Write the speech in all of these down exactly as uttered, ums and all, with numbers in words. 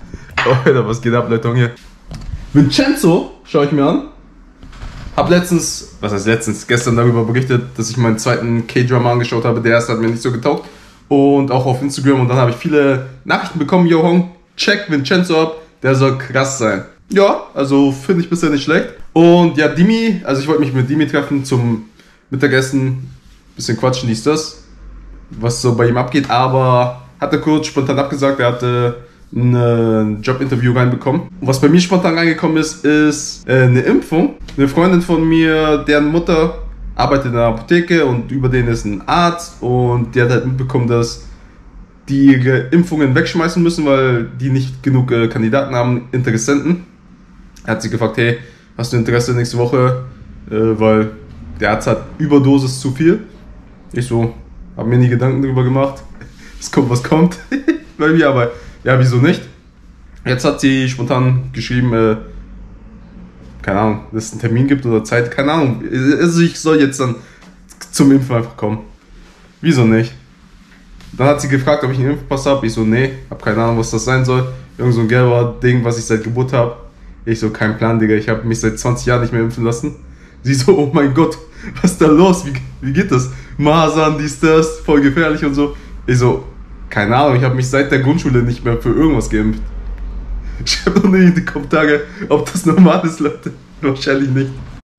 Alter, was geht ab, Leute hier? Vincenzo, schau ich mir an. Hab letztens, was heißt letztens, gestern darüber berichtet, dass ich meinen zweiten K-Drama angeschaut habe. Der erste hat mir nicht so getaugt. Und auch auf Instagram. Und dann habe ich viele Nachrichten bekommen. Yo, Hong, check Vincenzo ab. Der soll krass sein. Ja, also finde ich bisher nicht schlecht. Und ja, Dimi, also ich wollte mich mit Dimi treffen zum Mittagessen. Bisschen quatschen, dies, das. Was so bei ihm abgeht. Aber hat er kurz spontan abgesagt. Er hatte ein Jobinterview reinbekommen. Und was bei mir spontan reingekommen ist, ist äh, eine Impfung. Eine Freundin von mir, deren Mutter arbeitet in der Apotheke und über den ist ein Arzt und die hat halt mitbekommen, dass die ihre Impfungen wegschmeißen müssen, weil die nicht genug äh, Kandidaten haben, Interessenten. Er hat sie gefragt, hey, hast du Interesse nächste Woche? Äh, weil der Arzt hat Überdosis zu viel. Ich so, habe mir nie Gedanken darüber gemacht. Es kommt, was kommt. Bei mir, aber ja, wieso nicht? Jetzt hat sie spontan geschrieben, äh, keine Ahnung, dass es einen Termin gibt oder Zeit, keine Ahnung. Also ich soll jetzt dann zum Impfen einfach kommen. Wieso nicht? Dann hat sie gefragt, ob ich einen Impfpass habe. Ich so, nee, hab keine Ahnung, was das sein soll. Irgend so ein gelber Ding, was ich seit Geburt habe. Ich so, kein Plan, Digga, ich habe mich seit zwanzig Jahren nicht mehr impfen lassen. Sie so, oh mein Gott, was ist da los? Wie, wie geht das? Masern, dies, das, voll gefährlich und so. Ich so, keine Ahnung, ich habe mich seit der Grundschule nicht mehr für irgendwas geimpft. Schreibt doch nicht in die Kommentare, ob das normal ist, Leute. Wahrscheinlich nicht.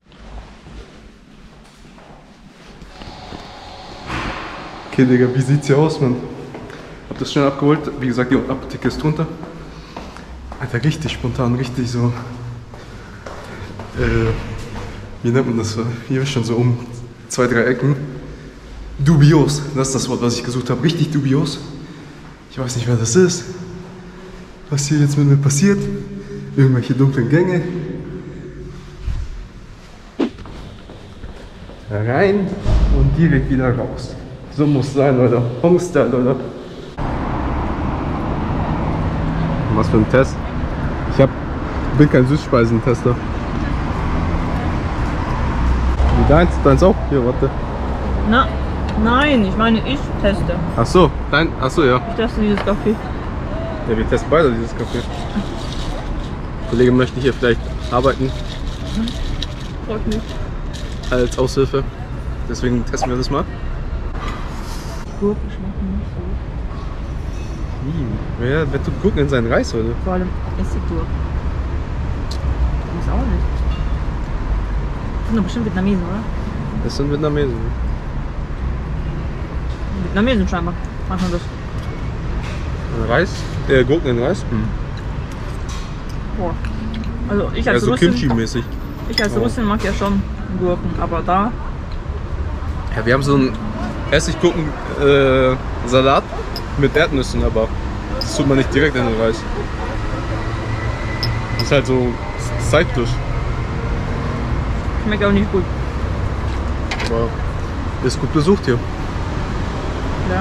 Okay, Digga, wie sieht's hier aus, Mann? Hab das schnell abgeholt. Wie gesagt, die Apotheke ist drunter. Alter, richtig spontan, richtig so. Äh, wie nennt man das? Hier ist schon so um zwei, drei Ecken. Dubios, das ist das Wort, was ich gesucht habe. Richtig dubios. Ich weiß nicht, wer das ist. Was hier jetzt mit mir passiert. Irgendwelche dunklen Gänge. Rein und direkt wieder raus. So muss sein, Leute. Hongstyle, Leute. Was für ein Test? Ich hab, bin kein Süßspeisentester. Wie deins? Deins auch? Hier, warte. Na, nein, ich meine, ich teste. Ach so, dein, ach so, ja. Ich teste dieses Kaffee. Ja, wir testen beide dieses Kaffee. Der Kollege möchte hier vielleicht arbeiten. Freut mich. Als Aushilfe. Deswegen testen wir das mal. Gurken schmecken nicht so. Wer, wer tut Gurken in seinen Reis, oder? Vor allem Essiggurken. Das auch nicht. Das sind doch bestimmt Vietnamesen, oder? Das sind Vietnamesen. Vietnamesen scheinbar. Machen wir das. Reis? Äh, Gurken in Reis? Hm. Boah. Also ich als Also Russin, Kimchi-mäßig. ich als Oh. Russin mag ja schon Gurken, aber da... Ja, wir haben so einen Essiggurken-Salat äh, mit Erdnüssen, aber das tut man nicht direkt in den Reis. Das ist halt so Side-Dish. Schmeckt auch nicht gut. Aber ist gut besucht hier. Ja.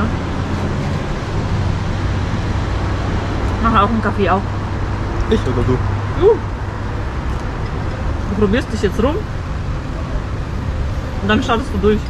Mach auch einen Kaffee auch. Ich oder du? Du. Du probierst dich jetzt rum und dann startest du durch.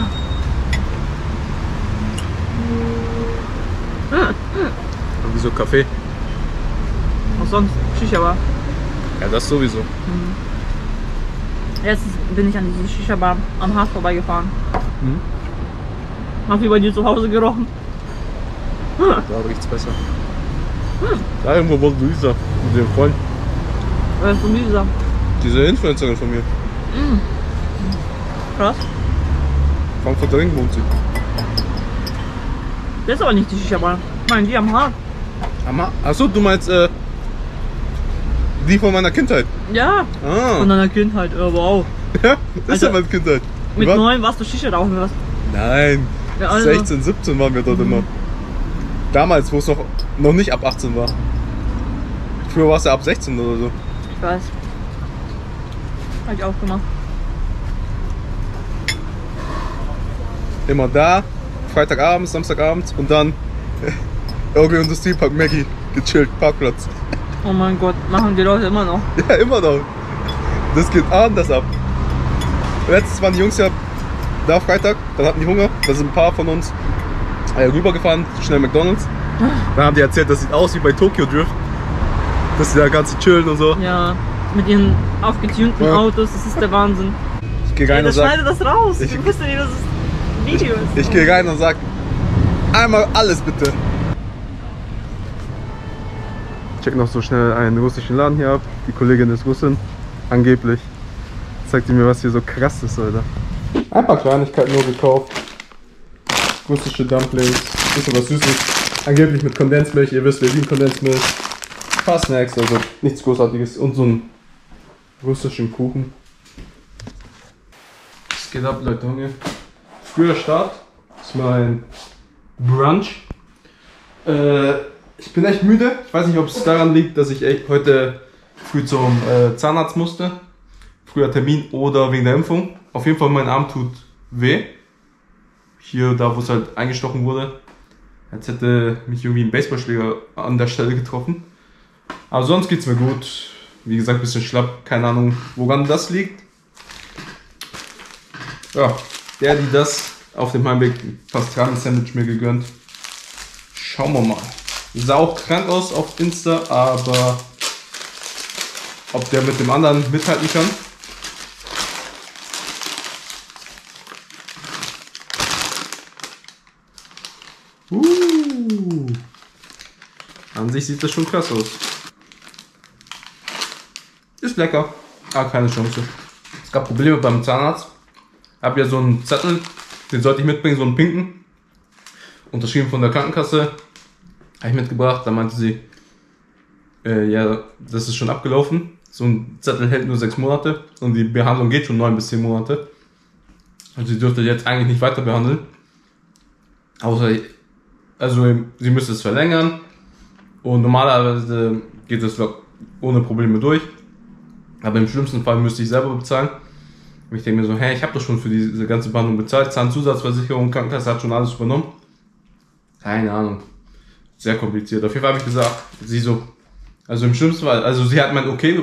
Und wieso Kaffee? Was sonst? Shisha-Bar. Ja, das sowieso. Mhm. Jetzt bin ich an diese Shisha-Bar am Haus vorbeigefahren. Mhm. Hab wie bei dir zu Hause gerochen. Da riecht's besser. Da irgendwo wohnt Luisa mit dem Freund. Wer ist von dieser? Diese Influencerin von mir. Mhm. Krass. Frankfurter Ring wohnt sie. Das ist aber nicht die Shisha-Bar. Ich meine, die am Haar. Achso, du meinst äh, die von meiner Kindheit? Ja. Ah. Von deiner Kindheit. Oh, wow. Ja, das ist Also, ja meine Kindheit. Mit War- neun warst du Shisha rauchen, was? Nein, Ja, also- sechzehn, siebzehn waren wir dort Mhm. immer. Damals, wo es noch, noch nicht ab achtzehn war. Früher war es ja ab sechzehn oder so. Ich weiß. Hab ich auch gemacht. Immer da, Freitagabend, Samstagabend und dann Orgel Industriepark Maggie, gechillt, Parkplatz. Oh mein Gott, machen die Leute immer noch. Ja, immer noch. Das geht anders ab. Letztens waren die Jungs ja da Freitag, dann hatten die Hunger, da sind ein paar von uns äh, rübergefahren, schnell McDonalds. Dann haben die erzählt, das sieht aus wie bei Tokyo Drift. dass die da ganz chillen und so. Ja, mit ihren aufgetunten Ja. Autos, das ist der Wahnsinn. Ich gehe rein Ey, und das sag, schneide das raus. Ich- Du wusstest nicht, dass es Video ist. ich gehe rein und sag, einmal alles bitte. Check noch so schnell einen russischen Laden hier ab. Die Kollegin ist Russin, angeblich. Zeigt die mir, was hier so krass ist, Alter. Ein paar Kleinigkeiten nur gekauft. Russische Dumplings, bisschen was Süßes. Angeblich mit Kondensmilch, ihr wisst, wir lieben Kondensmilch. Ein paar Snacks, also nichts Großartiges. Und so einen russischen Kuchen. Was geht ab, Leute? Hunger. Früher Start. Das ist mein Brunch. Äh, ich bin echt müde. Ich weiß nicht, ob es daran liegt, dass ich echt heute früh zum äh, Zahnarzt musste. Früher Termin oder wegen der Impfung. Auf jeden Fall, mein Arm tut weh. Hier, da wo es halt eingestochen wurde. Als hätte mich irgendwie ein Baseballschläger an der Stelle getroffen. Aber sonst geht's mir gut. Wie gesagt, ein bisschen schlapp. Keine Ahnung, woran das liegt. Ja, der, die das auf dem Heimweg Pastrami-Sandwich mir gegönnt. Schauen wir mal. Sah auch krank aus auf Insta, aber ob der mit dem anderen mithalten kann. Uh. An sich sieht das schon krass aus. Ist lecker, aber keine Chance. Es gab Probleme beim Zahnarzt. Hab ja so einen Zettel, den sollte ich mitbringen, so einen pinken. Unterschrieben von der Krankenkasse. Habe ich mitgebracht, da meinte sie, äh, ja, das ist schon abgelaufen. So ein Zettel hält nur sechs Monate und die Behandlung geht schon neun bis zehn Monate. Also sie dürfte jetzt eigentlich nicht weiter behandeln. Außer, also sie müsste es verlängern und normalerweise geht es ohne Probleme durch. Aber im schlimmsten Fall müsste ich selber bezahlen. Und ich denke mir so, hä, ich habe doch schon für diese ganze Behandlung bezahlt. Zahnzusatzversicherung, Krankenkasse hat schon alles übernommen. Keine Ahnung. Sehr kompliziert. Auf jeden Fall habe ich gesagt, sie so, also im schlimmsten Fall, also sie hat mein Okay,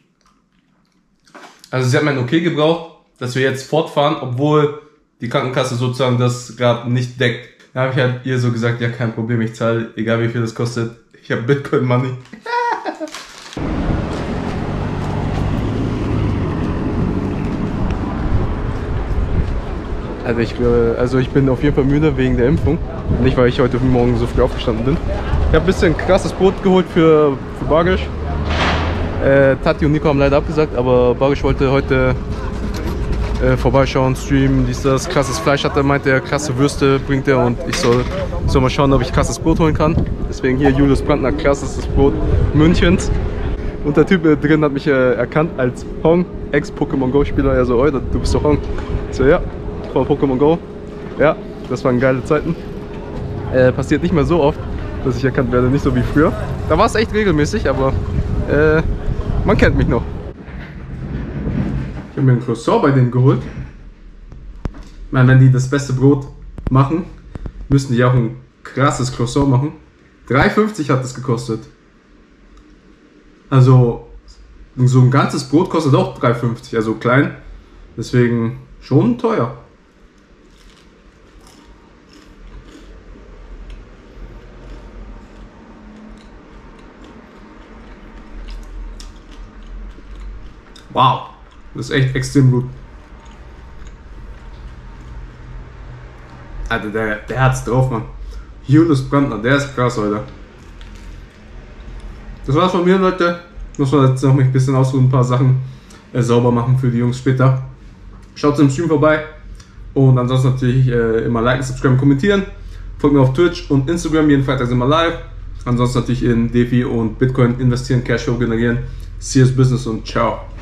also sie hat mein Okay gebraucht, dass wir jetzt fortfahren, obwohl die Krankenkasse sozusagen das gerade nicht deckt. Da habe ich halt ihr so gesagt, ja kein Problem, ich zahle, egal wie viel das kostet, ich habe Bitcoin Money. Also ich, also ich bin auf jeden Fall müde wegen der Impfung. Nicht, weil ich heute Morgen so früh aufgestanden bin. Ich habe ein bisschen krasses Brot geholt für, für Bargisch. Äh, Tati und Nico haben leider abgesagt, aber Bargisch wollte heute äh, vorbeischauen, streamen, dies, das. Krasses Fleisch hat er, meinte er, krasse Würste bringt er und ich soll, soll mal schauen, ob ich krasses Brot holen kann. Deswegen hier Julius Brandner, krasses Brot Münchens. Und der Typ äh, drin hat mich äh, erkannt als Hong, Ex-Pokémon Go Spieler. Er so, oi, du bist doch Hong. Ich so, ja. Pokémon Go. Ja, das waren geile Zeiten. Äh, passiert nicht mehr so oft, dass ich erkannt werde, nicht so wie früher. Da war es echt regelmäßig, aber äh, man kennt mich noch. Ich habe mir ein Croissant bei denen geholt. Ich meine, wenn die das beste Brot machen, müssen die auch ein krasses Croissant machen. drei fünfzig hat das gekostet. Also, so ein ganzes Brot kostet auch drei fünfzig, also klein. Deswegen schon teuer. Wow, das ist echt extrem gut. Alter, der, der hat's drauf, Mann. Julius Brandner, der ist krass, Alter. Das war's von mir, Leute. Muss man jetzt noch ein bisschen ausruhen, ein paar Sachen äh, sauber machen für die Jungs später. Schaut im Stream vorbei. Und ansonsten natürlich äh, immer liken, subscriben, kommentieren. Folgt mir auf Twitch und Instagram, jeden Freitag sind wir live. Ansonsten natürlich in DeFi und Bitcoin investieren, Cashflow generieren. Serious Business und ciao.